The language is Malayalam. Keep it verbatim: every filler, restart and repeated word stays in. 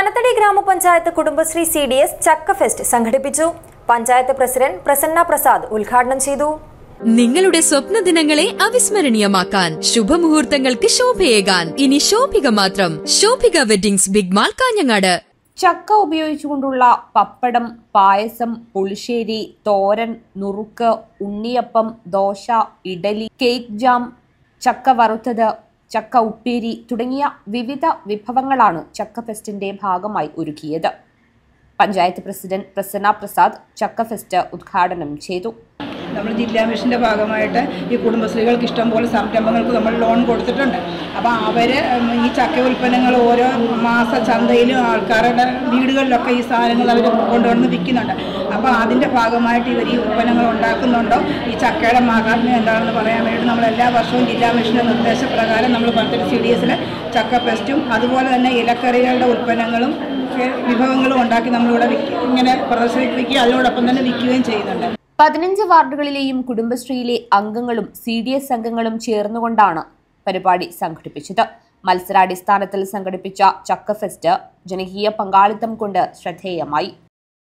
പനത്തടി ഗ്രാമപഞ്ചായത്ത് കുടുംബശ്രീ സി ഡി എസ് ചക്ക ഫെസ്റ്റ് സംഘടിപ്പിച്ചു. പഞ്ചായത്ത് പ്രസിഡന്റ് പ്രസന്ന പ്രസാദ് ഉദ്ഘാടനം ചെയ്തു. നിങ്ങളുടെ സ്വപ്ന ദിനങ്ങളെ അവിസ്മരണീയമാക്കാൻ ശുഭമുഹൂർത്തങ്ങൾക്ക് ശോഭയേകാൻ ഇനി ശോഭിക മാത്രം. Shobhika weddings, big mall, Kanhangad. ചക്ക ഉപയോഗിച്ചുകൊണ്ടുള്ള പപ്പടം, പായസം, പുളിശ്ശേരി, തോരൻ, നുറുക്ക്, ഉണ്ണിയപ്പം, ദോശ, ഇഡലി, കേക്ക് ജാം, ചക്ക വറുത്തത്, ചക്ക ഉപ്പേരി തുടങ്ങിയ വിവിധ വിഭവങ്ങളാണ് ചക്ക ഫെസ്റ്റിന്റെ ഭാഗമായി ഒരുക്കിയത്. പഞ്ചായത്ത് പ്രസിഡന്റ് പ്രസന്ന പ്രസാദ് ചക്ക ഫെസ്റ്റ് ഉദ്ഘാടനം ചെയ്തു. നമ്മൾ ജില്ലാ മിഷൻ്റെ ഭാഗമായിട്ട് ഈ കുടുംബശ്രീകൾക്ക് ഇഷ്ടംപോലെ സംരംഭങ്ങൾക്ക് നമ്മൾ ലോൺ കൊടുത്തിട്ടുണ്ട്. അപ്പോൾ അവർ ഈ ചക്ക ഉൽപ്പന്നങ്ങൾ ഓരോ മാസ ചന്തയിലും ആൾക്കാരുടെ വീടുകളിലൊക്കെ ഈ സാധനങ്ങൾ അവർ കൊണ്ടുവന്ന് വിൽക്കുന്നുണ്ട്. അപ്പോൾ അതിൻ്റെ ഭാഗമായിട്ട് ഇവർ ഈ ഉൽപ്പന്നങ്ങൾ ഉണ്ടാക്കുന്നുണ്ടോ, ഈ ചക്കയുടെ മാഹാത്മ്യം എന്താണെന്ന് പറയാൻ വേണ്ടി നമ്മൾ എല്ലാ വർഷവും ജില്ലാ മിഷൻ്റെ നിർദ്ദേശപ്രകാരം നമ്മൾ പനത്തടി സി ഡി എസിൽ ചക്ക ഫെസ്റ്റും അതുപോലെ തന്നെ ഇലക്കറികളുടെ ഉൽപ്പന്നങ്ങളും വിഭവങ്ങളും ഉണ്ടാക്കി നമ്മളിവിടെ ഇങ്ങനെ പ്രദർശിപ്പിക്കുകയും അതിനോടൊപ്പം തന്നെ വിൽക്കുകയും ചെയ്യുന്നുണ്ട്. പതിനഞ്ച് വാർഡുകളിലെയും കുടുംബശ്രീയിലെ അംഗങ്ങളും സി ഡി എസ് അംഗങ്ങളും ചേർന്നുകൊണ്ടാണ് പരിപാടി സംഘടിപ്പിച്ചത്. മത്സരാടിസ്ഥാനത്തിൽ സംഘടിപ്പിച്ച ചക്ക ഫെസ്റ്റ് ജനകീയ പങ്കാളിത്തം കൊണ്ട് ശ്രദ്ധേയമായി.